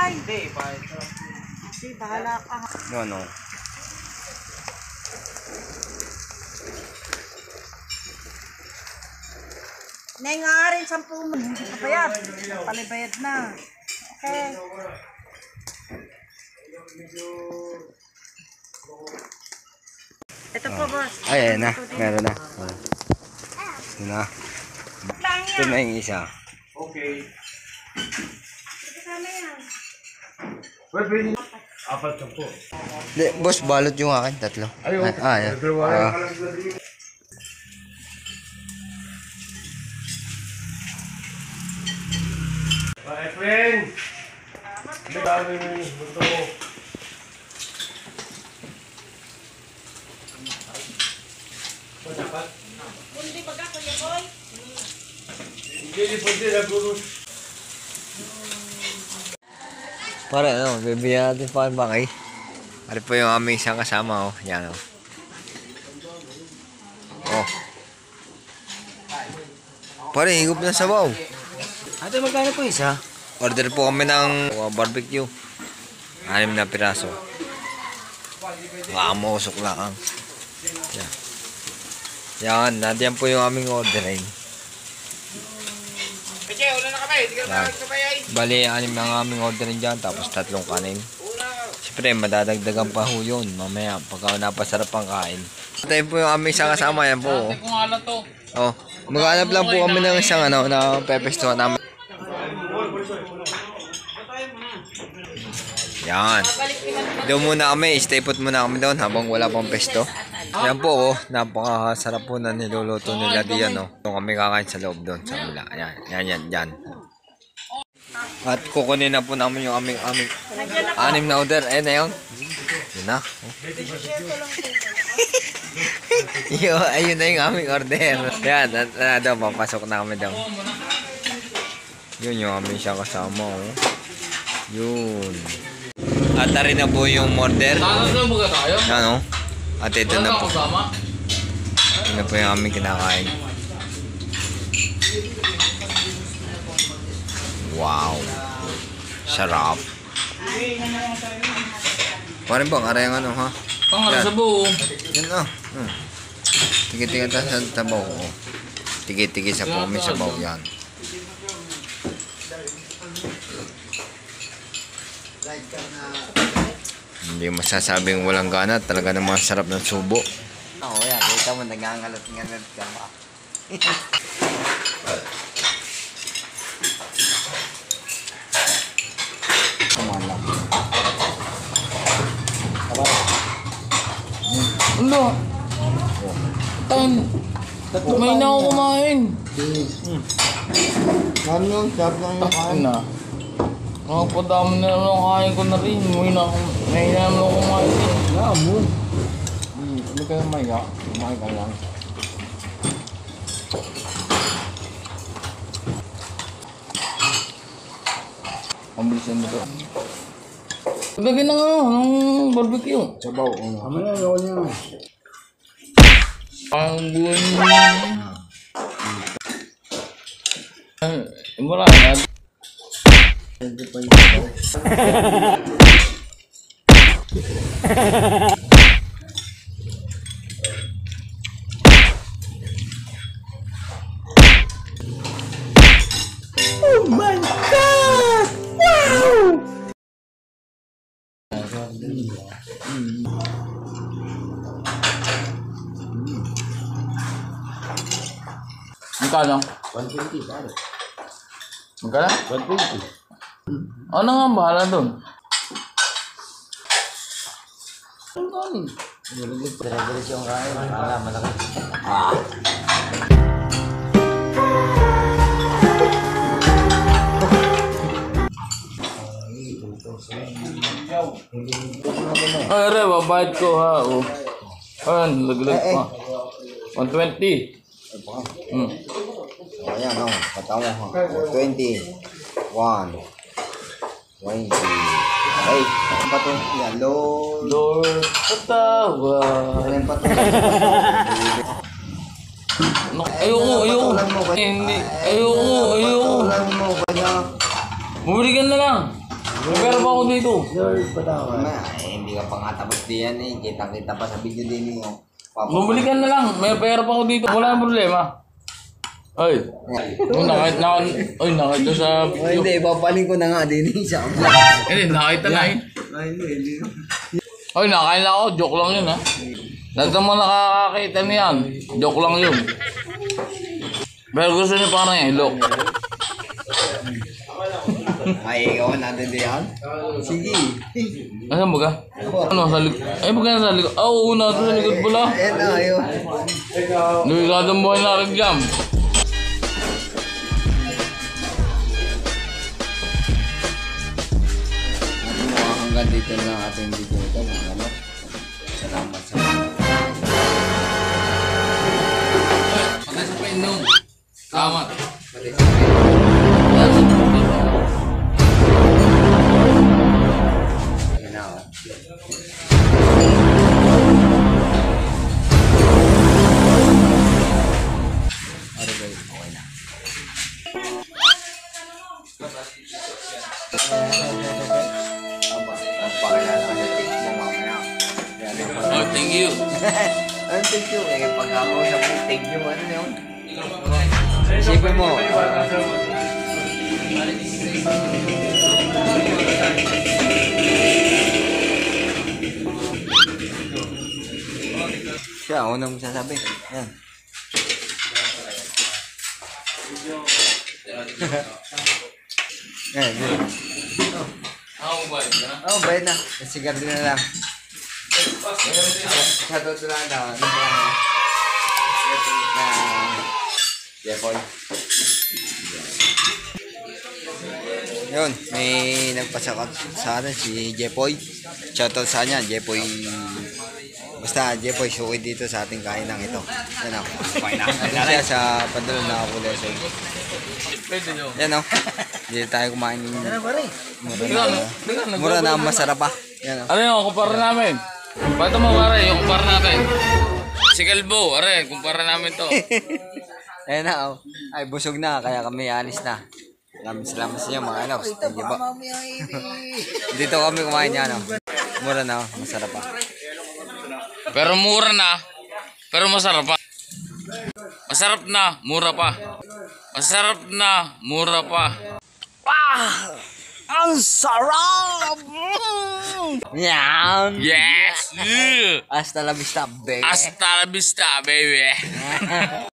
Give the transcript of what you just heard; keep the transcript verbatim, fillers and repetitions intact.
Tay. Hindi, Hindi, bahala ka. No, no. Nay nga rin, sampu mo. Hindi ka bayad. Palibayad na. Okay. Ito po, boss. Ay, ayan na. Meron na. Ito na. Ito na yung isa. Okay. Kasama yan. Apat na po. Hindi, boss, balot yung akin. Tatlo. Ayun. Ah, ayan. Ah. My friend! Ang dami mo yung buto mo. Dapat? Hindi ba ka, Kuya Boy? Hindi, hindi pwede na guru. Para ano, bibigyan natin pa ang bakay. Ano po yung aming isang kasama, oh. Yan, oh. Oh. Pare, higop na sabaw. Ate, magkano po isa? Order po kami ng uh, barbecue. Anim na piraso. Makamusok lang. Yan. Yan, nandiyan po yung aming orderin. Peche, una na kami. Hindi ka na magsabayay. Bali, anim na ang aming orderin dyan, tapos tatlong kanin. Siyempre, madadagdagan pa ho yun. Mamaya, pagka napasarap ang kain. Ito po yung aming isang kasama. Yan po. Ate, kung alam to. Oh, maghanap lang po kami ng isang ano, na pepestuhan namin. Yan. Doon muna kami, stay put muna kami doon habang wala pang pesto. Yan po, oh, napakasarap po na niluluto nila diyan, oh. Doon kami kakain sa loob doon, sa mula. Yan, yan, yan, yan. At kukunin na po namin yung aming, aming, anim na order. Eh, na yun. Yun na. Oh. Yo, ayun na yung aming order. Yan, na daw, papasok na kami daw. Yun yung aming siya kasama, oh. Yun. At na rin na po yung order. Saan ba tayo? Yan, oh. At ito na po. Ito na po yung aming kinakain. Wow. Sarap. Parang bang arayang ano, ha? Pangarap sa buo. Yan na. Hmm. Tigi-tigi tayo sa tabaw. Oh. Tigi-tigi sa po kami sa baw. Yan. Hindi masasabing walang gana. Talaga namang sarap ng subo. Oo, yan. Kita mo, nagangalat-ngalat ka ba? Ano? Tan. Kumain na ako kumain. Ano yung sarap lang yung kain? Na. Nakapadami na lang kain ko na rin. May na may na lang ako kumain. Wala mo. Hindi kayo maya. Kumain ka lang. Ang bilisan mo to. Lagyan na nga ng barbecue. Sabaw. Kami na, ayaw niya. Ang buwan mo. Wala na. Hindi pa yung sabaw. Oh my God! Wow! Magkano? one twenty, pare. Magkano? one twenty. Ano nga bahala doon? Ang kanin. Niliglig. Dire-diretso yung kain. Wala, malaki. Ah. Ay, re, babayad ko ha. Oh. Ayan, laglag pa. one twenty. Hmm. Ayan, o. Patawa ha. twenty. one. twenty. Ay, ano pa ito? Yan, Lord. Lord, patawa. Ano pa ito? Ayoko, ayoko. Hindi, ayoko, ayoko. Patulang mo, kanya. Bumili ka na lang. May pera pa ako dito. Ma, eh, hindi ka pa nga tapos diyan eh. Kita-kita pa sa video din mo. Bumili ka na lang. May pera pa ako dito. Wala nang problema. Ay. Oh, nakita na. Ay, nakita sa... Ay, hindi. Ipapaling ko na nga din eh. Siya. Hindi, nakita na eh. Ay, hindi. Hindi. Ay, nakain lang ako. Joke lang yun ha. Lahat naman nakakakita niyan. Joke lang yun. Pero gusto niyo parang ilok. Ay, ikaw natin diyan. Sige. Asan ba ka? Ano, sa likod? Ay, baga na sa likod. Ah, oo, natin sa likod pala. Ayan na, ayun. Nagkakadang buhay na rin jam. Hanggang dito na ang ating video ito. Mga salamat sa Patay sa painom. Salamat. Oh, thank you. Ano thank you? Eh, pag ako sa thank you, ano yun? Isipin mo. Siya, unang sasabi. Yan. Yan, yan. Ako ba yun? Oh, bayad na. Sigar din na lang. Sa totoo lang daw. Ano ba? Jepoy. Yun, may nagpasakot sa atin si Jepoy. Shoutout sa kanya, Jepoy. Basta Jepoy, suki dito sa ating kainang ito. Yan o. Nandun siya sa padulong na kulay. Pwede nyo. Yan o. Dito tayo kumain ng mura na, mura na masarap pa. Yan o. Ano yung kumpara namin? Pato mo pare, yung kumpara natin. Si Kalbo, are, kumpara namin to. Ayan na o. Ay, busog na. Kaya kami alis na. Maraming salamat sa inyo mga anak. Thank you po. Dito kami kumain niya no. Mura na o. Masarap pa. Pero mura na. Pero masarap pa. Masarap na, mura pa. Masarap na, mura pa. Ang sarap! Yan! Yes! Yeah. Hasta la vista, baby. Hasta la vista, baby.